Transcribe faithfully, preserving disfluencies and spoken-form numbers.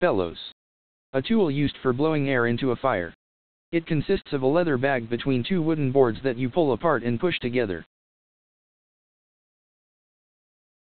Bellows. A tool used for blowing air into a fire. It consists of a leather bag between two wooden boards that you pull apart and push together.